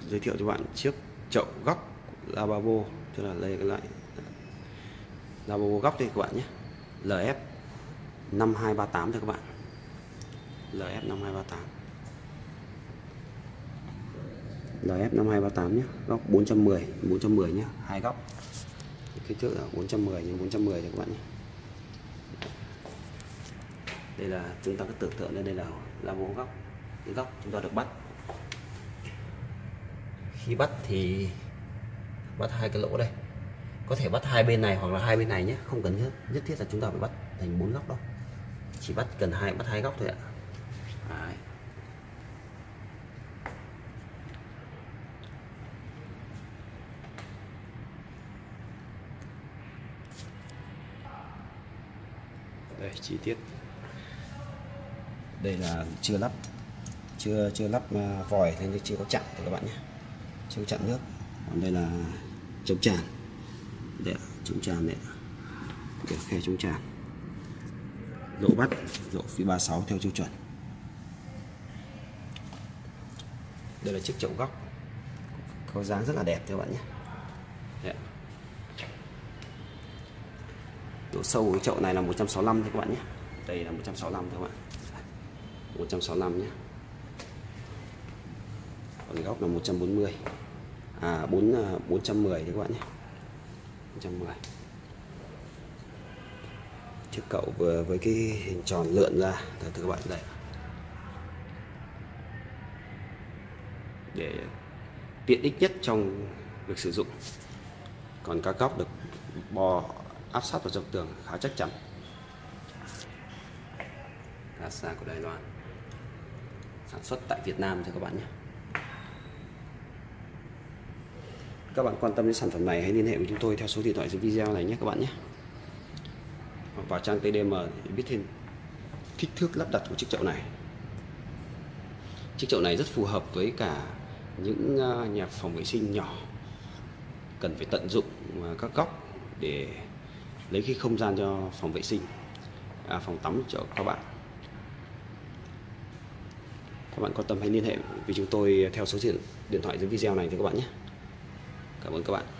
giới thiệu cho bạn chiếc chậu góc lavabo, tức là đây cái loại lavabo góc đây các bạn nhé, LF 5238 thôi các bạn, LF 5238, LF 5238 nhé, góc 410 nhé, hai góc, kích thước là 410 x 410 này các bạn nhé. Đây là chúng ta cứ tưởng tượng lên đây là lavabo góc, cái góc chúng ta được bắt. Khi bắt thì bắt hai cái lỗ đây, có thể bắt hai bên này hoặc là hai bên này nhé, không cần nhất thiết là chúng ta phải bắt thành 4 góc đâu, chỉ bắt hai góc thôi ạ. Đấy. Đây chi tiết, đây là chưa lắp vòi nên chưa có chặn thì các bạn nhé, chưa chặn nước. Còn đây là chống tràn, đây chống tràn này, để khe chống tràn, lỗ bắt lỗ phi 36 theo tiêu chuẩn. Đây là chiếc chậu góc có dáng rất là đẹp các bạn nhé. Đấy. Độ sâu của cái chậu này là 165 thôi các bạn nhé, đây là 165 thôi các bạn, 165 nhé. Còn góc là 140, 410 đấy các bạn nhé, 410. Chiếc chậu vừa với cái hình tròn lượn ra thưa các bạn, đây để tiện ích nhất trong việc sử dụng. Còn các góc được bò áp sát vào trong tường khá chắc chắn. Casa của Đài Loan, sản xuất tại Việt Nam cho các bạn nhé. Các bạn quan tâm đến sản phẩm này hãy liên hệ với chúng tôi theo số điện thoại dưới video này nhé các bạn nhé. Hoặc vào trang TDM để biết thêm kích thước lắp đặt của chiếc chậu này. Chiếc chậu này rất phù hợp với cả những nhà phòng vệ sinh nhỏ, cần phải tận dụng các góc để lấy cái không gian cho phòng vệ sinh, phòng tắm cho các bạn. Các bạn quan tâm hãy liên hệ với chúng tôi theo số điện thoại dưới video này thì các bạn nhé. Cảm ơn các bạn.